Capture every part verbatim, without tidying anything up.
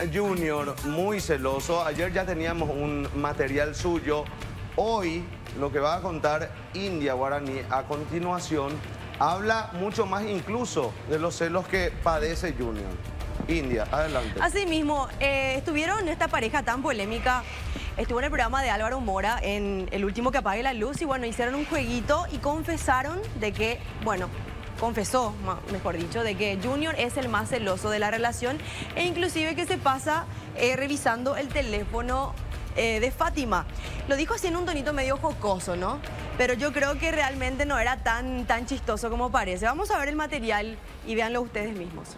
Junior, muy celoso. Ayer ya teníamos un material suyo. Hoy, lo que va a contar India Guaraní a continuación, habla mucho más incluso de los celos que padece Junior. India, adelante. Asimismo, eh, estuvieron esta pareja tan polémica, estuvo en el programa de Álvaro Mora, en el último que apague la luz, y bueno, hicieron un jueguito y confesaron de que, bueno, confesó, mejor dicho, de que Junior es el más celoso de la relación e inclusive que se pasa eh, revisando el teléfono eh, de Fátima. Lo dijo así en un tonito medio jocoso, ¿no? Pero yo creo que realmente no era tan, tan chistoso como parece. Vamos a ver el material y véanlo ustedes mismos.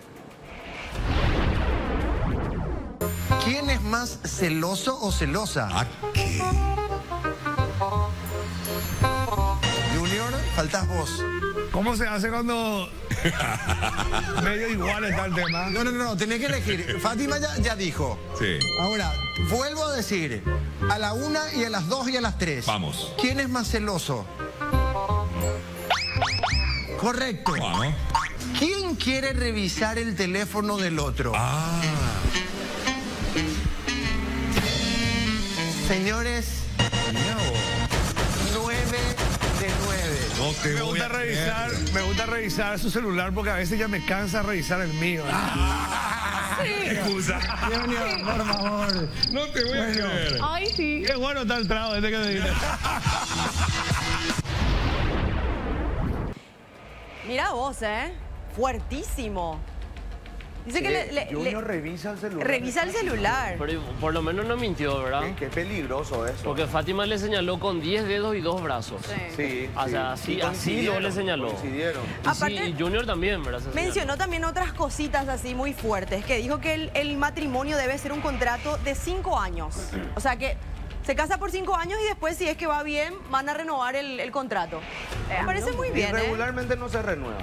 ¿Quién es más celoso o celosa? ¿A qué? Junior, faltas vos. ¿Cómo se hace cuando medio igual está el tema? No, no, no, tenés que elegir. Fátima ya, ya dijo. Sí. Ahora, vuelvo a decir, a la una y a las dos y a las tres. Vamos. ¿Quién es más celoso? Correcto. Vamos. ¿Quién quiere revisar el teléfono del otro? Ah. Señores, nueve de nueve. No te Me voy gusta a revisar, creer. me gusta revisar su celular porque a veces ya me cansa revisar el mío. Excusa. Junior, por favor. No te voy a creer. Ay, sí. Qué bueno está el trago este que te dijiste. Mira vos, ¿eh? Fuertísimo. Dice que le, le- Junior le- revisa el celular. revisa el celular. Pero por lo menos no mintió, ¿verdad? Qué, qué peligroso eso. Porque Fátima le señaló con diez dedos y dos brazos. Sí. Sí, O sí. sea, así- Y así coincidieron, no le señaló. Coincidieron. Y, sí, Aparte- y Junior también, ¿verdad? Se Mencionó señaló. también otras cositas así muy fuertes, que dijo que el, el matrimonio debe ser un contrato de cinco años. O sea que se casa por cinco años y después, si es que va bien, van a renovar el, el contrato. Me parece muy Y bien, ¿eh? regularmente no se renueva,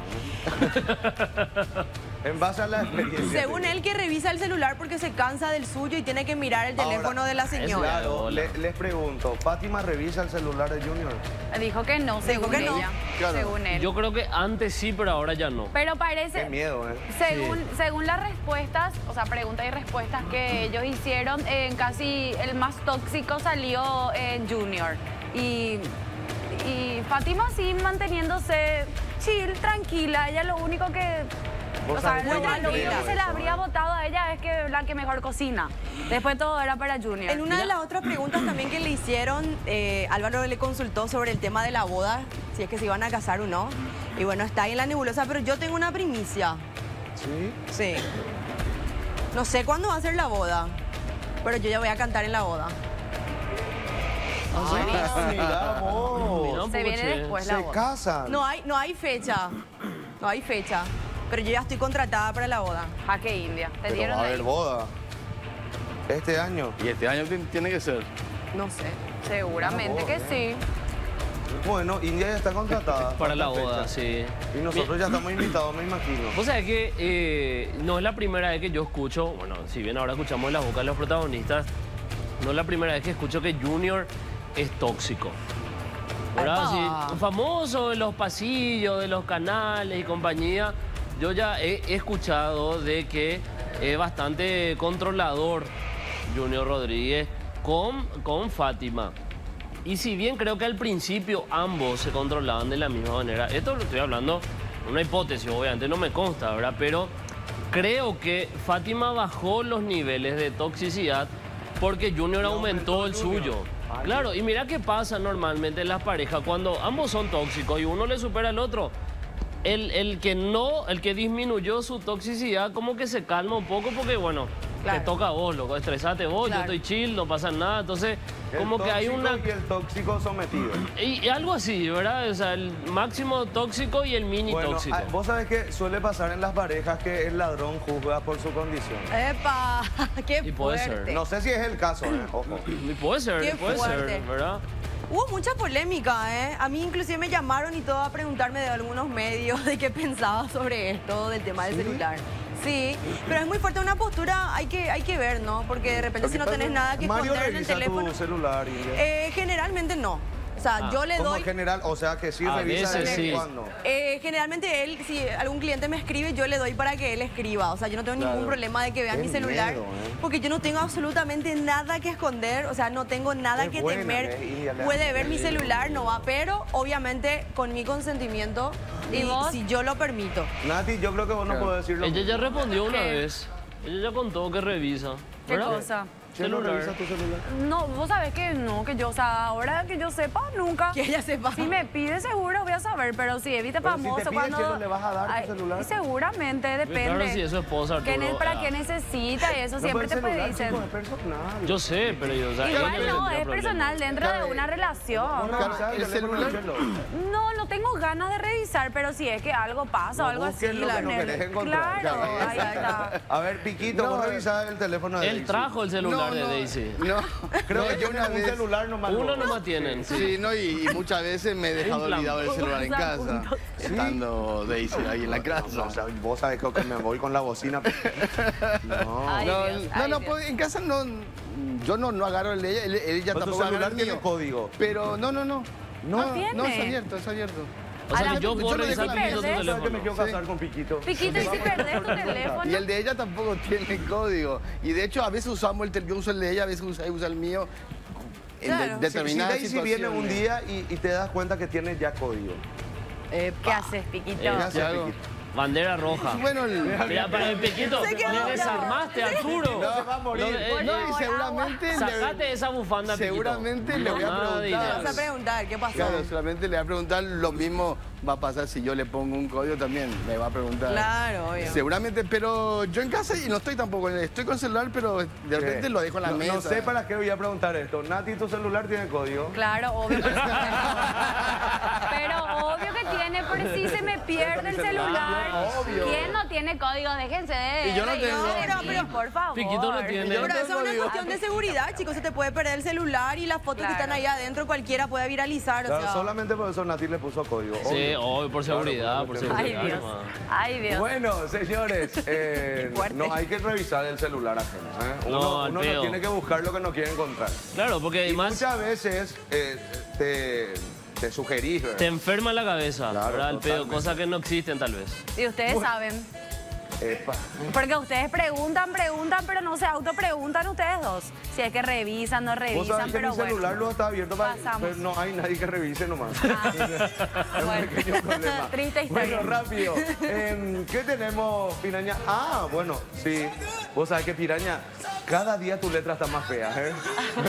¿no? En base a la experiencia. Según él, que revisa el celular porque se cansa del suyo y tiene que mirar el Ahora, teléfono de la señora. Claro, le- les pregunto, ¿Fátima revisa el celular de Junior? Dijo que no, según que no. ella, Claro. según él. Yo creo que antes sí, pero ahora ya no. Pero Qué parece, miedo, ¿eh? según, según las respuestas, o sea, preguntas y respuestas que ellos hicieron, en casi el más tóxico salió en Junior. Y, y Fátima sí manteniéndose chill, tranquila. Ella lo único que... Vos O sea, sabés lo, que yo lo único creo que se le eso, habría ¿eh? votado a ella es que la que mejor cocina. Después todo era para Junior. En una de las otras preguntas también que le hicieron, eh, Álvaro le consultó sobre el tema de la boda, si es que se iban a casar o no. Y bueno, está ahí en la nebulosa, pero yo tengo una primicia. Sí. Sí. No sé cuándo va a ser la boda, pero yo ya voy a cantar en la boda. Ah, mira vos. Mira un Se poco, viene che. después la Se boda. casan. No hay, no hay fecha, no hay fecha, pero yo ya estoy contratada para la boda. Jaque India. Te Pero dieron va a ahí. haber boda. Este año. Y este año ti- tiene que ser. No sé. Seguramente No, que eh. sí. Bueno, India ya está contratada. Para la Falta boda, fecha. sí. Y nosotros ya estamos invitados, me imagino. Vos sabés que eh, no es la primera vez que yo escucho, bueno, si bien ahora escuchamos la boca de los protagonistas, no es la primera vez que escucho que Junior es tóxico. ¿Verdad? Epa. Sí, famoso en los pasillos, de los canales y compañía. Yo ya he, he escuchado de que es bastante controlador Junior Rodríguez con, con Fátima. Y si bien creo que al principio ambos se controlaban de la misma manera, esto lo estoy hablando, una hipótesis, obviamente no me consta, ¿verdad? Pero creo que Fátima bajó los niveles de toxicidad porque Junior aumentó el suyo. Claro, y mira qué pasa normalmente en las parejas cuando ambos son tóxicos y uno le supera al otro. El, el que no, el que disminuyó su toxicidad como que se calma un poco porque, bueno, Claro. te toca a vos, loco, estresate vos, Claro. yo estoy chill, no pasa nada. Entonces, El como que hay tóxico una... Y el tóxico sometido. Y, y algo así, ¿verdad? O sea, el máximo tóxico y el mini Bueno, tóxico. ah, vos sabés que suele pasar en las parejas que el ladrón juzga por su condición. ¡Epa! ¡Qué Y puede ser. fuerte! No sé si es el caso, ¿eh? Ojo. Y puede ser, Qué puede fuerte. ser, ¿verdad? Hubo mucha polémica, ¿eh? A mí inclusive me llamaron y todo a preguntarme de algunos medios de qué pensaba sobre esto, del tema del ¿Sí? celular. Sí, pero es muy fuerte una postura, hay que, hay que ver, ¿no? Porque de repente si no tenés nada que Mario esconder en el revisa teléfono... tu celular, India. Eh, generalmente no. sea, Ah, yo le Como doy... en general, o sea que sí A revisa de veces vez en sí. cuando. Eh, generalmente él, si algún cliente me escribe, yo le doy para que él escriba. O sea, yo no tengo Claro. ningún problema de que vea Qué mi celular. miedo, ¿eh? Porque yo no tengo absolutamente nada que esconder. O sea, no tengo nada Qué que buena, temer. ¿eh? India, le Puede hace ver mi bien. celular, no va. Pero, obviamente, con mi consentimiento ¿Y y, vos? si yo lo permito. Nati, yo creo que vos no Claro. podés decirlo. Ella ya respondió una ¿Qué? vez. Ella ya contó que revisa. ¿Qué ¿Verdad? cosa? ¿Quién no celular. revisa tu celular? No, vos sabés que no, que yo, o sea, ahora que yo sepa, nunca. Que ella sepa. Si me pide seguro voy a saber, pero si evita Pero si te famoso pide, cuando... Chelo, ¿le vas a dar tu Ay, celular? y seguramente, depende. Claro, si es su esposa, ¿Qué ne- Arturo, ¿Para ah. qué necesita y eso? No, Siempre pero te el celular, dicen. chico, es personal. Yo sé, pero yo, o sea, ella Igual no no, tendría es problema. personal dentro de Claro, una relación. No, Claro, revisa el teléfono de celular- Chelo. No, no tengo ganas de revisar, pero si es que algo pasa o No algo así. busques lo que no tener- querés encontrar. Claro, Ya, ahí está. A ver, Piquito, No, vos eh. revisás el teléfono de Él Daisy. trajo el celular de Daisy. No, Creo no, que yo tiene una un vez... celular nomás. Uno no. nomás tienen. Sí, no, y, y muchas veces me he dejado Un plan. olvidado el celular en O sea, casa, puntos. estando Daisy ahí en la casa. No, o sea, vos sabés que me voy con la bocina. No. Ay, no, Dios, no, ay, no, Dios. pues, en casa no, yo no, no agarro el de ella, él- ella Pero tu tampoco agarra celular el tiene mío. código. Pero no, no, no. No tiene. No, es abierto, es abierto. O sea, Ahora, que yo yo puedo lo revisar dejo Piquito tu perder. Yo me teléfono. quiero casar con Piquito. Piquito, y si perdés tu teléfono. Y el de ella tampoco tiene código. Y de hecho, a veces usamos el tel- yo uso el de ella, a veces usa, usa el mío. En de- Claro. Si, si determinadas Daisy viene un situaciones. día y, y te das cuenta que tiene ya código. ¿Qué haces, Piquito? ¿Qué haces, hago? Piquito? Bandera roja. Bueno, el- Mira, para el Piquito, Se quedó me bravo. desarmaste, Arturo. No, se va a morir. No, eh, no, Por y favor, seguramente le- Sacate esa bufanda, Piquito. seguramente le voy a Nada preguntar. de Te ideas. vas a preguntar, ¿qué pasó? Claro, solamente le voy a preguntar, lo mismo va a pasar si yo le pongo un código también, me va a preguntar. Claro, obvio. Seguramente, pero yo en casa y no estoy tampoco, estoy con celular, pero de repente ¿Qué? lo dejo en la no, mesa. No sé para qué voy a preguntar esto. Nati, ¿tu celular tiene código? Claro, obvio. Pero, pero obvio que tiene, por si se me pierde el celular. Obvio. ¿Quién no tiene código? Déjense de... Y yo no de- tengo. Pero- pero- por favor. Piquito no tiene. Yo no Pero eso es tengo una código. cuestión de seguridad, chicos. Se te puede perder el celular y las fotos Claro. que están ahí adentro, cualquiera puede viralizar. O Claro, sea, solamente por eso Nati le puso código. Sí, obvio. obvio, por Claro, seguridad, por porque- Ay, seguridad. Dios. nomás. Ay, Dios. Bueno, señores, eh, Qué fuerte. no hay que revisar el celular ajeno. ¿eh? Uno, No, al uno peo. no tiene que buscar lo que no quiere encontrar. Claro, porque Y además muchas veces eh, te, te sugerís, ¿verdad? te enferma la cabeza, Claro, ¿verdad? El pedo, totalmente. cosas que no existen tal vez. Y ustedes saben. Epa. Porque ustedes preguntan, preguntan, pero no se autopreguntan ustedes dos. Si es que revisan, no Vos revisan, sabés que pero mi bueno. celular lo está abierto para... Pasamos. Pero no hay nadie que revise nomás. Ah, Es un bueno. pequeño problema. Triste historia. Bueno, rápido. Em, ¿Qué tenemos, Piraña? Ah, bueno, sí. Vos sabés que, Piraña, cada día tu letra está más fea, ¿eh?